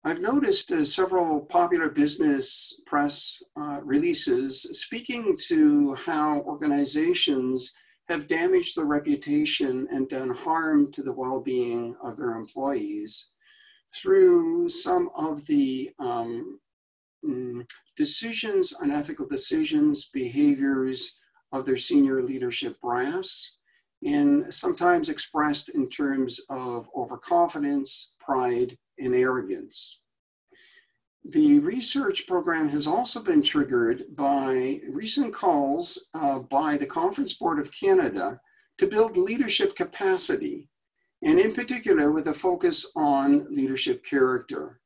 I've noticed several popular business press releases speaking to how organizations have damaged their reputation and done harm to the well-being of their employees through some of the decisions, unethical decisions, behaviors of their senior leadership brass, and sometimes expressed in terms of overconfidence, pride, and arrogance. The research program has also been triggered by recent calls by the Conference Board of Canada to build leadership capacity, and in particular with a focus on leadership character.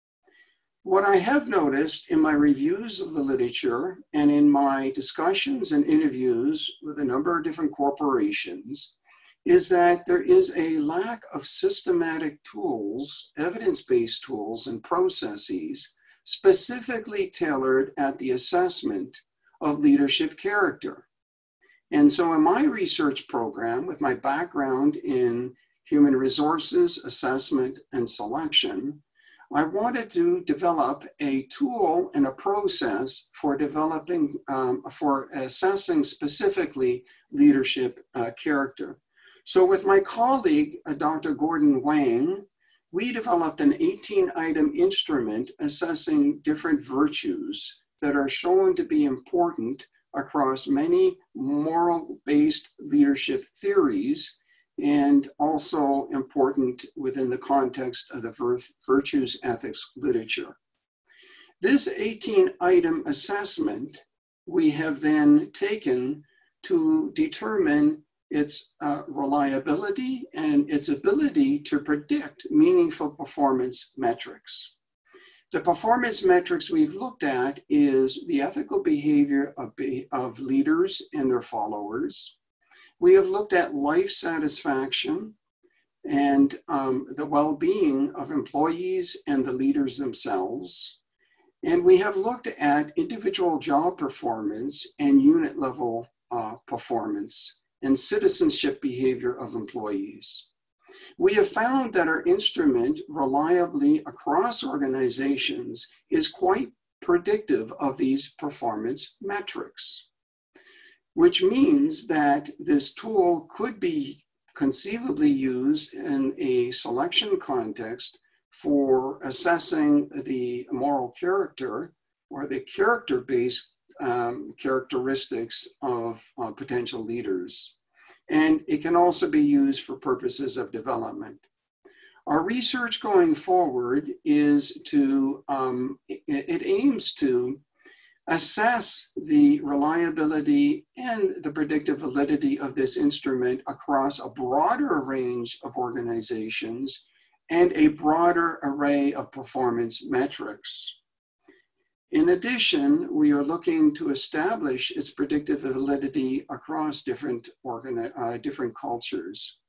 What I have noticed in my reviews of the literature and in my discussions and interviews with a number of different corporations is that there is a lack of systematic tools, evidence-based tools and processes specifically tailored at the assessment of leadership character. And so in my research program, with my background in human resources, assessment, and selection, I wanted to develop a tool and a process for developing, for assessing specifically leadership character. So with my colleague, Dr. Gordon Wang, we developed an 18-item instrument assessing different virtues that are shown to be important across many moral-based leadership theories and also important within the context of the virtues ethics literature. This 18-item assessment we have then taken to determine its reliability and its ability to predict meaningful performance metrics. The performance metrics we've looked at is the ethical behavior of leaders and their followers. We have looked at life satisfaction and the well-being of employees and the leaders themselves. And we have looked at individual job performance and unit level performance and citizenship behavior of employees. We have found that our instrument reliably across organizations is quite predictive of these performance metrics, which means that this tool could be conceivably used in a selection context for assessing the moral character or the character-based characteristics of potential leaders. And it can also be used for purposes of development. Our research going forward is to, it aims to assess the reliability and the predictive validity of this instrument across a broader range of organizations and a broader array of performance metrics. In addition, we are looking to establish its predictive validity across different cultures.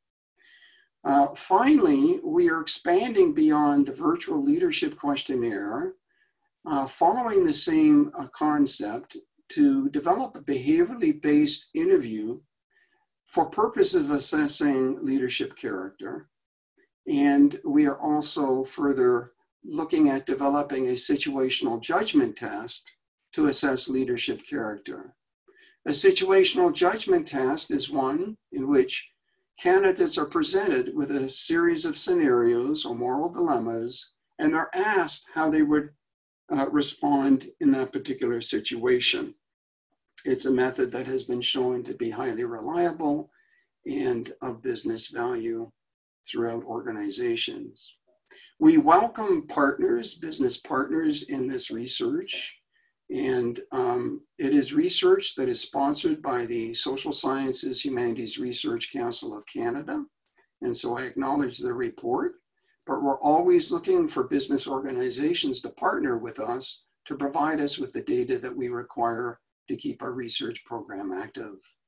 Finally, we are expanding beyond the virtual leadership questionnaire, following the same concept to develop a behaviorally based interview for purposes of assessing leadership character. And we are also further looking at developing a situational judgment test to assess leadership character. A situational judgment test is one in which candidates are presented with a series of scenarios or moral dilemmas, and they're asked how they would respond in that particular situation. It's a method that has been shown to be highly reliable and of business value throughout organizations. We welcome partners, business partners in this research, and it is research that is sponsored by the Social Sciences Humanities Research Council of Canada, and so I acknowledge their report, but we're always looking for business organizations to partner with us to provide us with the data that we require to keep our research program active.